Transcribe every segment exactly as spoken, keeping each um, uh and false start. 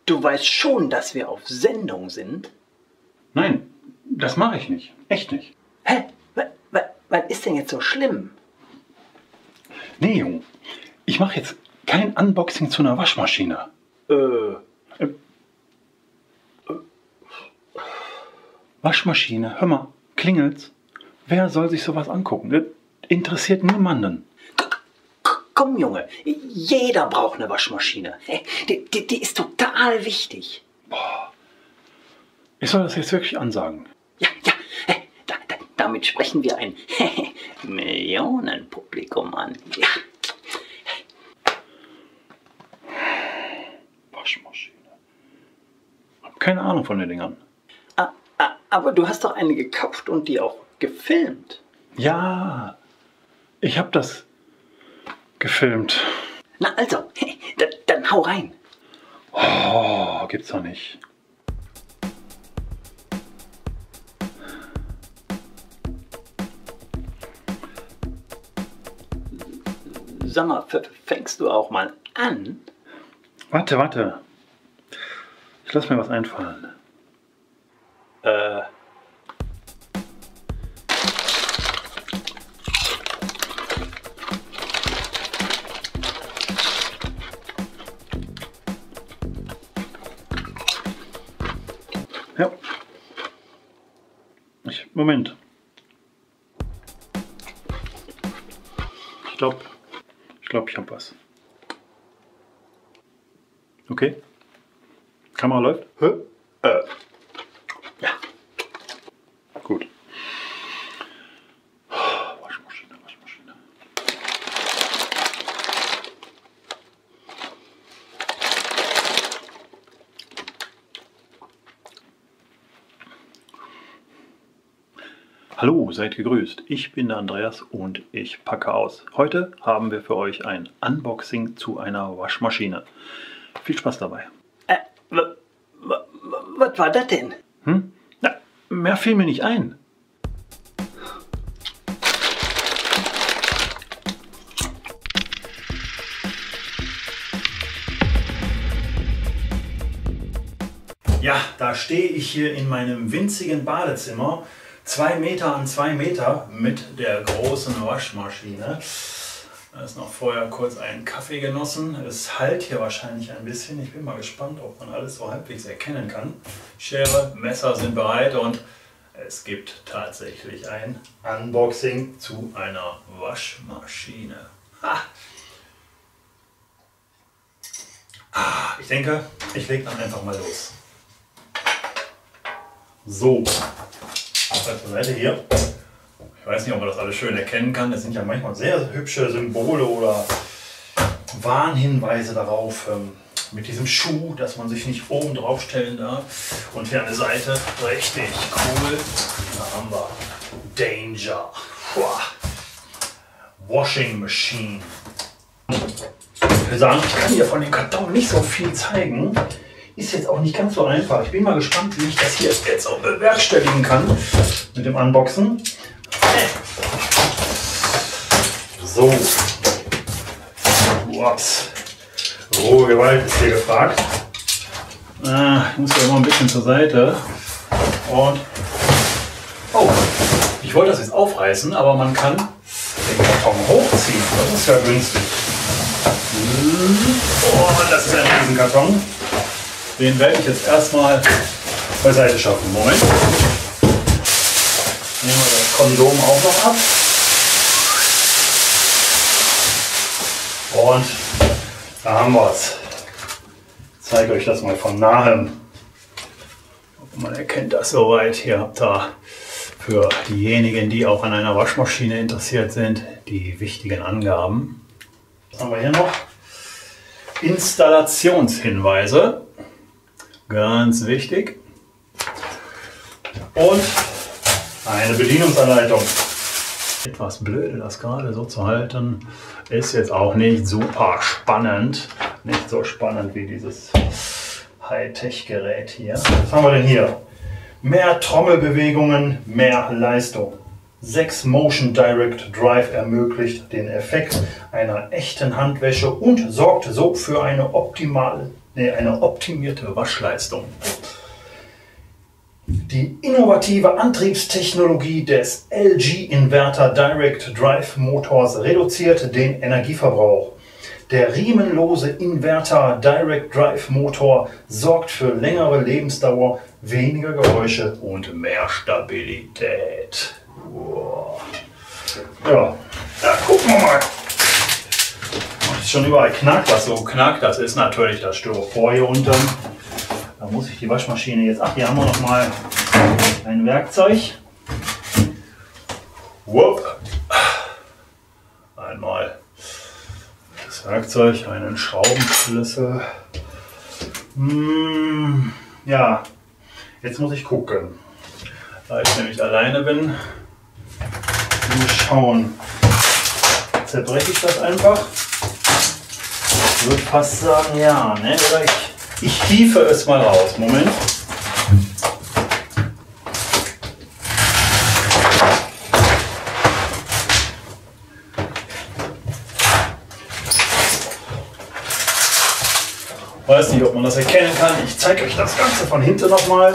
Du weißt schon, dass wir auf Sendung sind? Nein, das mache ich nicht. Echt nicht. Hä? Was, was, was ist denn jetzt so schlimm? Nee, Junge. Ich mache jetzt kein Unboxing zu einer Waschmaschine. Äh. Äh. Waschmaschine, hör mal, klingelt's? Wer soll sich sowas angucken? Das interessiert niemanden. Komm, Junge, jeder braucht eine Waschmaschine. Die, die, die ist total wichtig. Boah. Ich soll das jetzt wirklich ansagen. Ja, ja, da, da, damit sprechen wir ein Millionenpublikum an. Ja. Waschmaschine. Hab keine Ahnung von den Dingern. Ah, ah, aber du hast doch eine gekauft und die auch gefilmt. Ja, ich hab das gefilmt. Na also, dann, dann hau rein. Oh, gibt's doch nicht. Sag mal, fängst du auch mal an? Warte, warte. Ich lass mir was einfallen. Äh. Ja. Ich, Moment. Ich glaube, ich glaube, ich habe was. Okay. Kamera läuft? Hä? Äh. Ja. Gut. Waschmaschine, Waschmaschine. Hallo, seid gegrüßt. Ich bin der Andreas und ich packe aus. Heute haben wir für euch ein Unboxing zu einer Waschmaschine. Viel Spaß dabei. Äh, was war das denn? Hm? Na, mehr fiel mir nicht ein. Ja, da stehe ich hier in meinem winzigen Badezimmer. Zwei Meter an zwei Meter mit der großen Waschmaschine. Da ist noch vorher kurz einen Kaffee genossen. Es hallt hier wahrscheinlich ein bisschen. Ich bin mal gespannt, ob man alles so halbwegs erkennen kann. Schere, Messer sind bereit und es gibt tatsächlich ein Unboxing zu einer Waschmaschine. Ha. Ah, ich denke, ich lege dann einfach mal los. So. Auf der Seite hier. Ich weiß nicht, ob man das alles schön erkennen kann. Es sind ja manchmal sehr hübsche Symbole oder Warnhinweise darauf. Ähm, mit diesem Schuh, dass man sich nicht oben drauf stellen darf. Und hier an der Seite, richtig cool. Da haben wir Danger. Puh. Washing Machine. Ich will sagen, ich kann hier von dem Karton nicht so viel zeigen. Ist jetzt auch nicht ganz so einfach. Ich bin mal gespannt, wie ich das hier jetzt auch bewerkstelligen kann mit dem Unboxen. So. Ups. Rohe Gewalt ist hier gefragt. Ah, ich muss ja immer ein bisschen zur Seite. Und. Oh, ich wollte das jetzt aufreißen, aber man kann den Karton hochziehen. Das ist ja günstig. Oh, das ist ein Riesenkarton. Den werde ich jetzt erstmal beiseite schaffen. Moment. Nehmen wir das Kondom auch noch ab. Und da haben wir es. Ich zeige euch das mal von nahem. Man erkennt das soweit. Hier habt ihr für diejenigen, die auch an einer Waschmaschine interessiert sind, die wichtigen Angaben. Was haben wir hier noch? Installationshinweise. Ganz wichtig. Und eine Bedienungsanleitung. Etwas blöde, das gerade so zu halten. Ist jetzt auch nicht super spannend. Nicht so spannend wie dieses Hightech-Gerät hier. Was haben wir denn hier? Mehr Trommelbewegungen, mehr Leistung. sechs Motion Direct Drive ermöglicht den Effekt einer echten Handwäsche und sorgt so für eine optimale nee, eine optimierte Waschleistung. Die innovative Antriebstechnologie des L G Inverter Direct Drive Motors reduziert den Energieverbrauch. Der riemenlose Inverter Direct Drive Motor sorgt für längere Lebensdauer, weniger Geräusche und mehr Stabilität. Wow. Ja, da gucken wir mal. Ist schon überall knackt, was so knackt. Das ist natürlich das Styropor hier unten. Da muss ich die Waschmaschine jetzt. Ach, hier haben wir noch mal ein Werkzeug. Wupp. Einmal das Werkzeug, einen Schraubenschlüssel. Hm, ja, jetzt muss ich gucken. Da ich nämlich alleine bin, mal schauen. Zerbreche ich das einfach? Ich würde fast sagen, ja, ne? Oder ich, ich hiefe es mal raus. Moment. Weiß nicht, ob man das erkennen kann. Ich zeige euch das Ganze von hinten nochmal.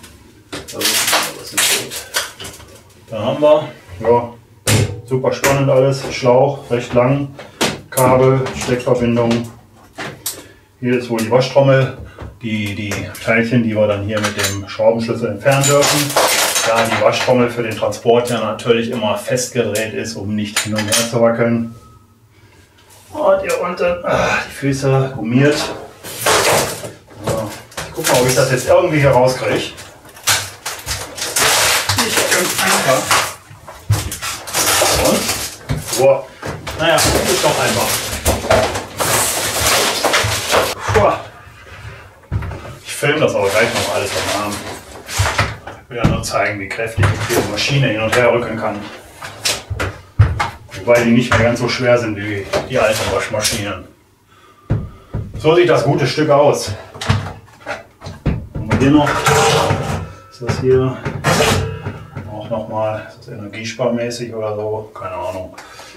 Da haben wir, ja, super spannend alles. Schlauch, recht lang, Kabel, Steckverbindung. Hier ist wohl die Waschtrommel, die, die Teilchen, die wir dann hier mit dem Schraubenschlüssel entfernen dürfen. Da die Waschtrommel für den Transport ja natürlich immer festgedreht ist, um nicht hin und her zu wackeln. Und hier unten ah, die Füße gummiert. So, ich gucke mal, ob ich das jetzt irgendwie hier rauskriege. Nicht ganz einfach. Und? So. Naja, ist doch einfach. Puh. Ich filme das aber gleich noch alles am Arm. Ich will ja nur zeigen, wie kräftig ich die Maschine hin und her rücken kann. Wobei die nicht mehr ganz so schwer sind wie die alten Waschmaschinen. So sieht das gute Stück aus. Haben wir hier noch, ist das hier auch nochmal, ist das energiesparmäßig oder so? Keine Ahnung.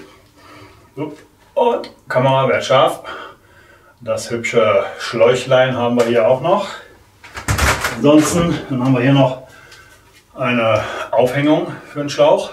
Und Kamera wird scharf. Das hübsche Schläuchlein haben wir hier auch noch. Ansonsten dann haben wir hier noch eine Aufhängung für den Schlauch.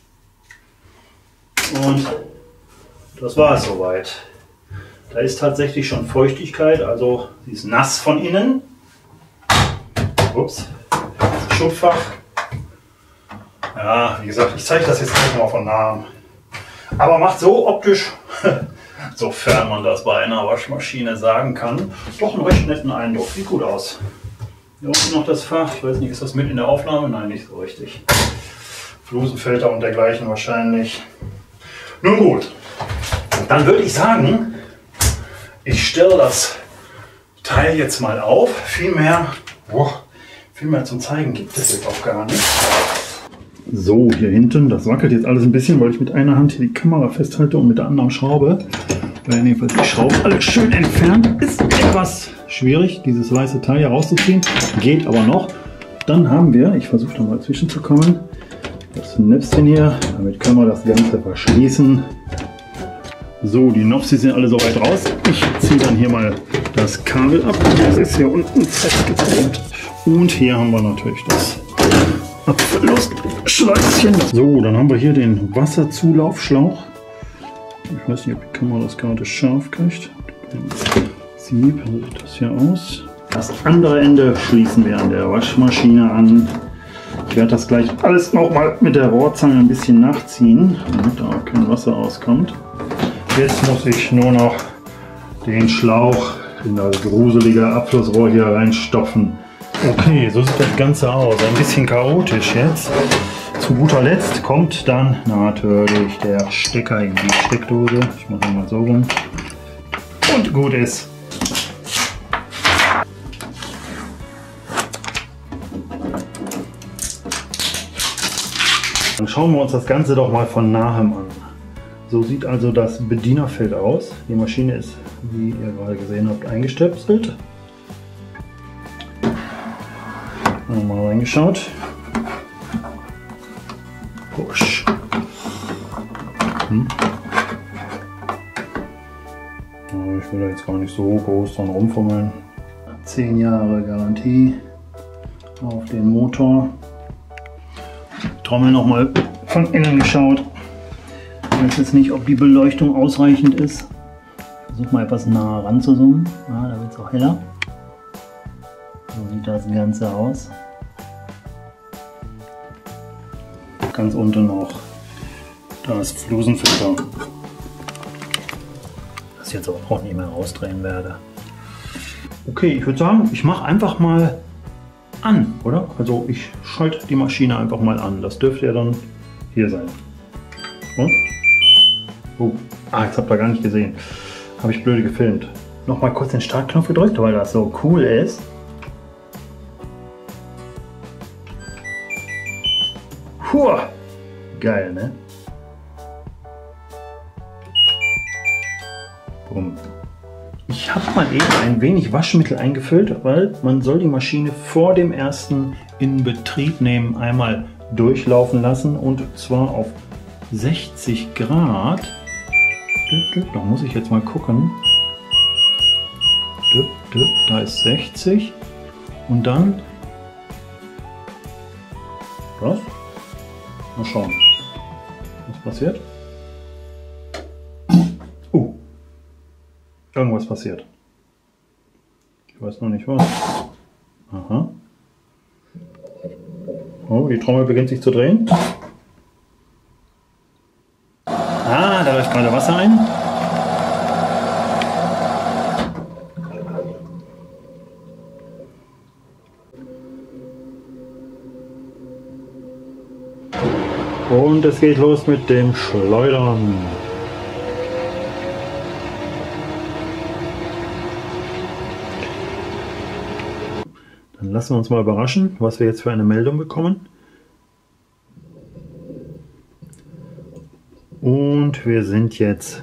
Und das war es soweit. Da ist tatsächlich schon Feuchtigkeit, also sie ist nass von innen. Ups, das Schubfach. Ja, wie gesagt, ich zeige das jetzt nicht mal von nahem. Aber macht so optisch, sofern man das bei einer Waschmaschine sagen kann, doch einen recht netten Eindruck. Sieht gut aus. Hier unten noch das Fach. Ich weiß nicht, ist das mit in der Aufnahme? Nein, nicht so richtig. Flusenfilter und dergleichen wahrscheinlich. Nun gut, dann würde ich sagen, ich stelle das Teil jetzt mal auf. Viel mehr, boah, viel mehr zum Zeigen gibt es jetzt auch gar nicht. So, hier hinten, das wackelt jetzt alles ein bisschen, weil ich mit einer Hand hier die Kamera festhalte und mit der anderen schraube. Weil jedenfalls die Schrauben alle schön entfernt. Ist etwas schwierig, dieses weiße Teil hier rauszuziehen. Geht aber noch. Dann haben wir, ich versuche da mal zwischenzukommen, das Näpschen hier. Damit können wir das Ganze verschließen. So, die Nopsi sind alle soweit raus. Ich ziehe dann hier mal das Kabel ab. Das ist hier unten festgeklemmt. Und hier haben wir natürlich das Abflussschleifchen. So, dann haben wir hier den Wasserzulaufschlauch. Ich weiß nicht, ob die Kamera das gerade scharf kriegt. Sieb, so sieht das hier aus. Das andere Ende schließen wir an der Waschmaschine an. Ich werde das gleich alles nochmal mit der Rohrzange ein bisschen nachziehen, damit da auch kein Wasser auskommt. Jetzt muss ich nur noch den Schlauch in das gruselige Abflussrohr hier reinstopfen. Okay, so sieht das Ganze aus. Ein bisschen chaotisch jetzt. Zu guter Letzt kommt dann natürlich der Stecker in die Steckdose. Ich mache mal so rum. Und gut ist. Dann schauen wir uns das Ganze doch mal von nahem an. So sieht also das Bedienerfeld aus. Die Maschine ist, wie ihr gerade gesehen habt, eingestöpselt. Mal reingeschaut. Push. Hm. Ich will da jetzt gar nicht so groß dran rumfummeln. zehn Jahre Garantie auf den Motor. Trommel noch mal von innen geschaut. Ich weiß jetzt nicht, ob die Beleuchtung ausreichend ist. Ich versuche mal etwas näher ranzuzoomen. Ja, da wird es auch heller. So sieht das Ganze aus. Ganz unten noch das Flusenfilter, das ich jetzt aber auch nicht mehr rausdrehen werde. Okay, ich würde sagen, ich mache einfach mal an, oder? Also ich schalte die Maschine einfach mal an. Das dürfte ja dann hier sein. Und? Oh, ah, jetzt habt ihr gar nicht gesehen. Habe ich blöde gefilmt. Nochmal kurz den Startknopf gedrückt, weil das so cool ist. Puh, geil, ne? Bumm. Ich habe mal eben ein wenig Waschmittel eingefüllt, weil man soll die Maschine vor dem ersten Inbetriebnehmen einmal durchlaufen lassen und zwar auf sechzig Grad. Da muss ich jetzt mal gucken. Da ist sechzig und dann was? Mal schauen, was passiert. Uh, irgendwas passiert. Ich weiß noch nicht was. Aha. Oh, die Trommel beginnt sich zu drehen. Ah, da läuft gerade Wasser ein. Und es geht los mit dem Schleudern. Dann lassen wir uns mal überraschen, was wir jetzt für eine Meldung bekommen. Und wir sind jetzt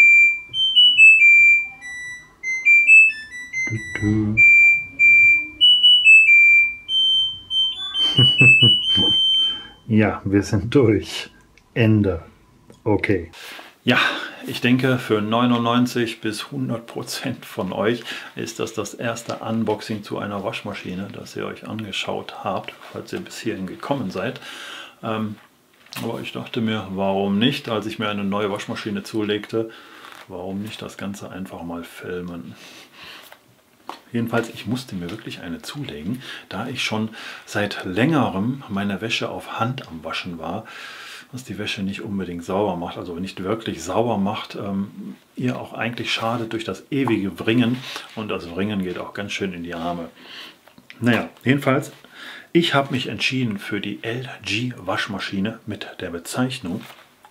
ja, wir sind durch. Ende. Okay. Ja, ich denke, für neunundneunzig bis hundert Prozent von euch ist das das erste Unboxing zu einer Waschmaschine, das ihr euch angeschaut habt, falls ihr bis hierhin gekommen seid. Ähm, aber ich dachte mir, warum nicht, als ich mir eine neue Waschmaschine zulegte, warum nicht das Ganze einfach mal filmen. Jedenfalls, ich musste mir wirklich eine zulegen, da ich schon seit längerem meine Wäsche auf Hand am Waschen war, was die Wäsche nicht unbedingt sauber macht, also nicht wirklich sauber macht, ähm, ihr auch eigentlich schadet durch das ewige Wringen und das Wringen geht auch ganz schön in die Arme. Naja, jedenfalls, ich habe mich entschieden für die L G Waschmaschine mit der Bezeichnung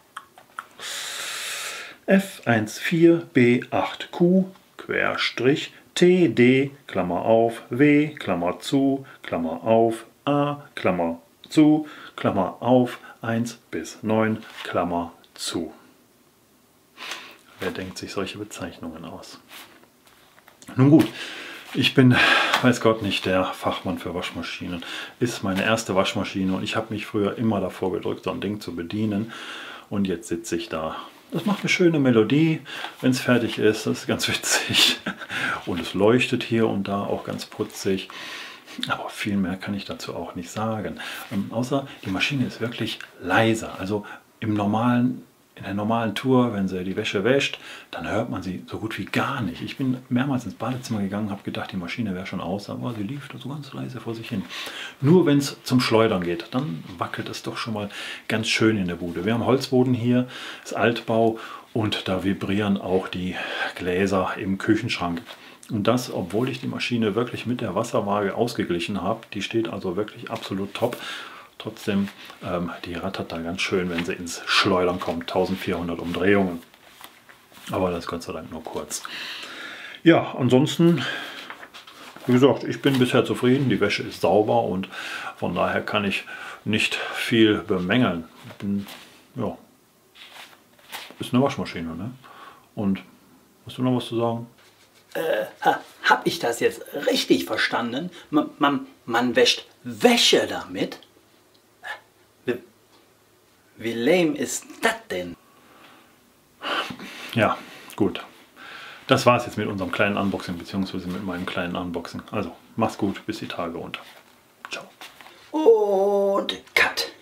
F vierzehn B acht Q T D, Klammer auf, W, Klammer zu, Klammer auf, A, Klammer zu, Klammer auf, eins bis neun, Klammer zu. Wer denkt sich solche Bezeichnungen aus? Nun gut, ich bin, weiß Gott, nicht der Fachmann für Waschmaschinen. Ist meine erste Waschmaschine und ich habe mich früher immer davor gedrückt, so ein Ding zu bedienen. Und jetzt sitze ich da. Das macht eine schöne Melodie, wenn es fertig ist. Das ist ganz witzig. Und es leuchtet hier und da auch ganz putzig. Aber viel mehr kann ich dazu auch nicht sagen. Ähm, außer die Maschine ist wirklich leise. Also im normalen, in der normalen Tour, wenn sie die Wäsche wäscht, dann hört man sie so gut wie gar nicht. Ich bin mehrmals ins Badezimmer gegangen, habe gedacht, die Maschine wäre schon aus, aber sie lief so ganz leise vor sich hin. Nur wenn es zum Schleudern geht, dann wackelt es doch schon mal ganz schön in der Bude. Wir haben Holzboden hier, ist Altbau und da vibrieren auch die Gläser im Küchenschrank. Und das, obwohl ich die Maschine wirklich mit der Wasserwaage ausgeglichen habe. Die steht also wirklich absolut top. Trotzdem, ähm, die rattert da ganz schön, wenn sie ins Schleudern kommt. eintausendvierhundert Umdrehungen. Aber das ist Gott sei Dank nur kurz. Ja, ansonsten, wie gesagt, ich bin bisher zufrieden. Die Wäsche ist sauber und von daher kann ich nicht viel bemängeln. Bin, ja, ist eine Waschmaschine, ne? Und hast du noch was zu sagen? Äh, ha, hab ich das jetzt richtig verstanden? Man, man, man wäscht Wäsche damit? Wie, wie lame ist das denn? Ja, gut. das war es jetzt mit unserem kleinen Unboxing, beziehungsweise mit meinem kleinen Unboxing. Also, mach's gut, bis die Tage unter. Ciao. Und Cut.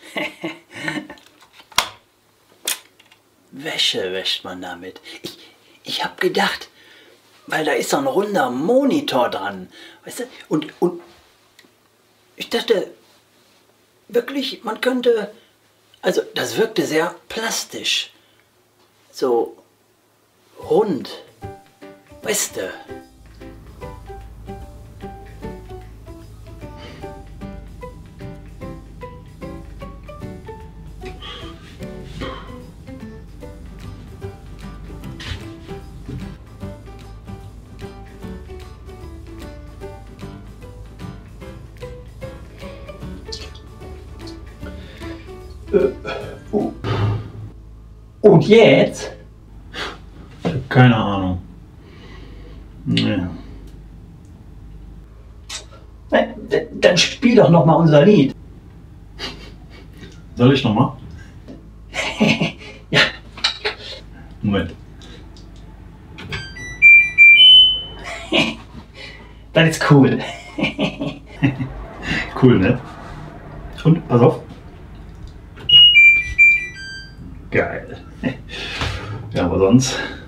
Wäsche wäscht man damit. Ich, ich habe gedacht, weil da ist so ein runder Monitor dran. Weißt du? Und, und ich dachte wirklich, man könnte... Also das wirkte sehr plastisch. So rund. Weißt du? Und jetzt? Ich habe keine Ahnung. Nee. Dann spiel doch noch mal unser Lied. Soll ich noch mal? Ja. Moment. Das ist cool. Cool, ne? Und, pass auf. Geil. Ja, aber sonst